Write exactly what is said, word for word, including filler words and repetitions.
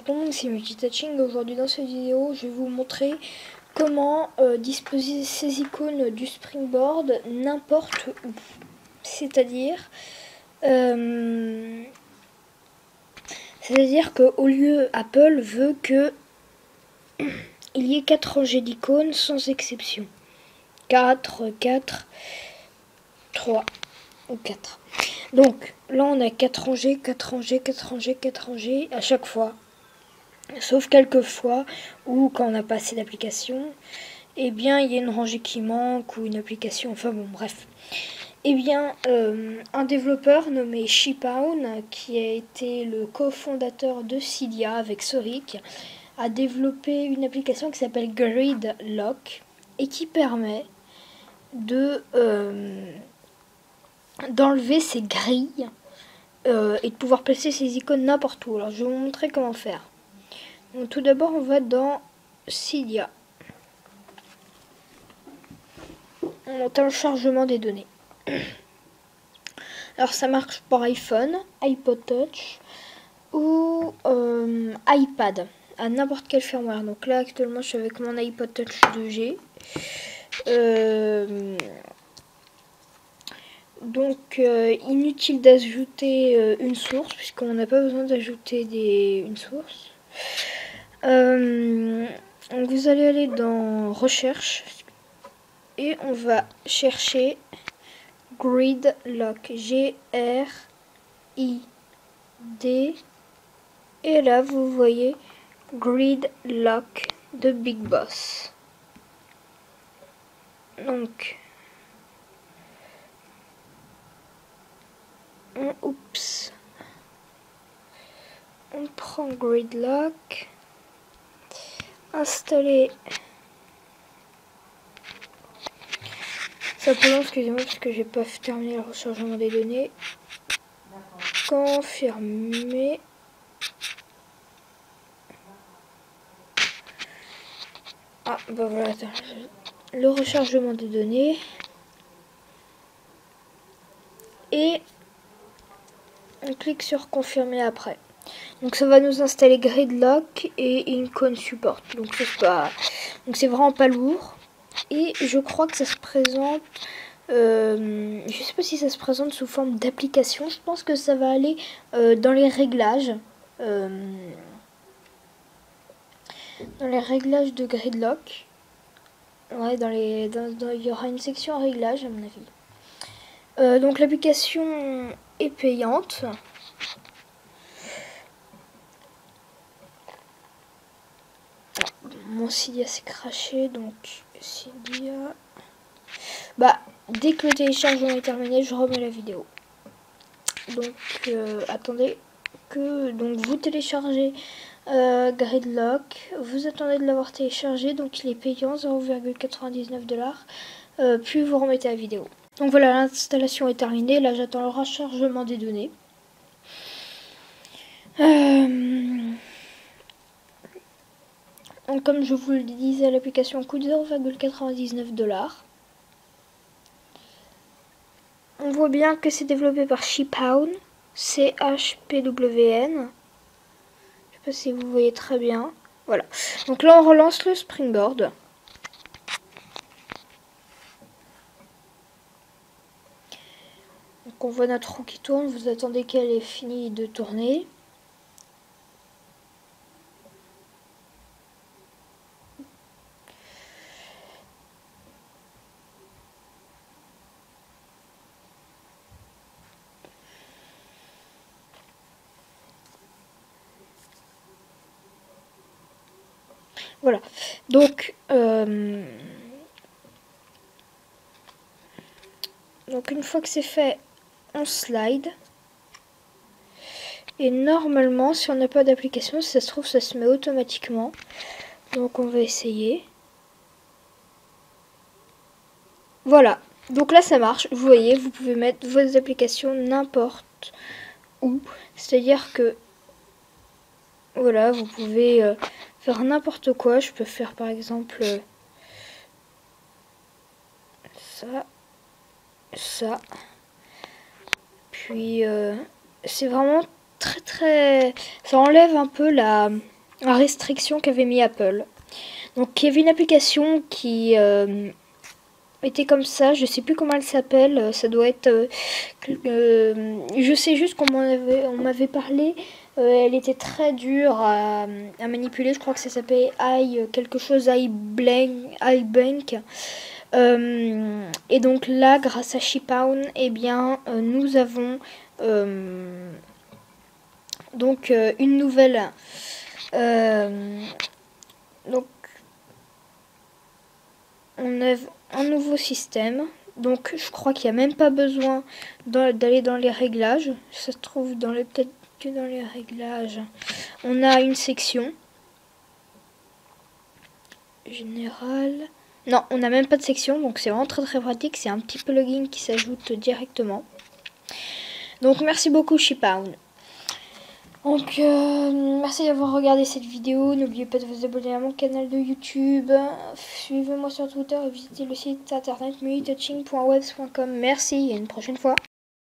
tout le monde, c'est Multitouching. Aujourd'hui dans cette vidéo, je vais vous montrer comment euh, disposer ces icônes du Springboard n'importe où. C'est-à-dire, euh, c'est-à-dire que au lieu, Apple veut que il y ait quatre rangées d'icônes sans exception. quatre, quatre, trois ou quatre. Donc là on a quatre rangées, quatre rangées, quatre rangées, quatre rangées à chaque fois. Sauf quelques fois où quand on n'a pas assez d'applications, eh bien il y a une rangée qui manque ou une application, enfin bon bref. Eh bien euh, un développeur nommé Shipown, qui a été le cofondateur de Cydia avec Soric, a développé une application qui s'appelle Grid Lock et qui permet de euh, d'enlever ces grilles euh, et de pouvoir placer ces icônes n'importe où. Alors je vais vous montrer comment faire. Donc, tout d'abord, on va dans Cydia. On entend le chargement des données. Alors, ça marche pour iPhone, iPod Touch ou euh, iPad, à n'importe quel firmware. Donc là, actuellement, je suis avec mon iPod Touch deux G. Euh, donc, euh, inutile d'ajouter euh, une source, puisqu'on n'a pas besoin d'ajouter des une source. Euh, donc vous allez aller dans recherche et on va chercher Grid Lock, G R I D, et là vous voyez Grid Lock de Big Boss. Donc on, oups, on prend Grid Lock, installer. Ça peut long, excusez-moi, parce que j'ai pas terminé le rechargement des données. Confirmer. Ah, bah voilà, attends. Le rechargement des données. Et on clique sur confirmer après. Donc ça va nous installer Grid Lock et Icon Support. Donc c'est pas, donc c'est vraiment pas lourd. Et je crois que ça se présente. Euh, je sais pas si ça se présente sous forme d'application. Je pense que ça va aller euh, dans les réglages. Euh, dans les réglages de Grid Lock. Ouais, dans les, dans, dans, il y aura une section réglages à mon avis. Euh, donc l'application est payante. Mon Cydia s'est craché, donc Cydia. Bah, dès que le téléchargement est terminé, je remets la vidéo. Donc, euh, attendez que donc vous téléchargez euh, Grid Lock. Vous attendez de l'avoir téléchargé, donc il est payant, zéro virgule quatre-vingt-dix-neuf dollars. Euh, puis vous remettez la vidéo. Donc voilà, l'installation est terminée. Là, j'attends le rechargement des données. Euh... Donc, comme je vous le disais, l'application coûte zéro virgule quatre-vingt-dix-neuf dollars. On voit bien que c'est développé par Shipown, C H P W N. Je sais pas si vous voyez très bien. Voilà. Donc là, on relance le Springboard. Donc on voit notre roue qui tourne. Vous attendez qu'elle ait fini de tourner. Voilà. Donc, euh, donc une fois que c'est fait, on slide. Et normalement, si on n'a pas d'application, si ça se trouve, ça se met automatiquement. Donc on va essayer. Voilà. Donc là, ça marche. Vous voyez, vous pouvez mettre vos applications n'importe où. C'est-à-dire que, voilà, vous pouvez euh, faire n'importe quoi. Je peux faire par exemple euh, ça, ça. Puis, euh, c'est vraiment très très... Ça enlève un peu la... la restriction qu'avait mis Apple. Donc il y avait une application qui euh, était comme ça, je sais plus comment elle s'appelle, ça doit être... Euh, euh, je sais juste qu'on m'en avait, on m'avait parlé, euh, elle était très dure à, à manipuler, je crois que ça s'appelait i quelque chose, iBank. iBank. Euh, et donc là, grâce à Shipown, eh bien, euh, nous avons euh, donc euh, une nouvelle... Euh, donc on a un nouveau système. Donc je crois qu'il n'y a même pas besoin d'aller dans les réglages. Ça se trouve dans le peut-être que dans les réglages. On a une section générale. Non, on n'a même pas de section, donc c'est vraiment très très pratique. C'est un petit plugin qui s'ajoute directement. Donc merci beaucoup Shipown. Donc euh, merci d'avoir regardé cette vidéo, n'oubliez pas de vous abonner à mon canal de YouTube, suivez-moi sur Twitter et visitez le site internet multitouching point webs point com. Merci et à une prochaine fois.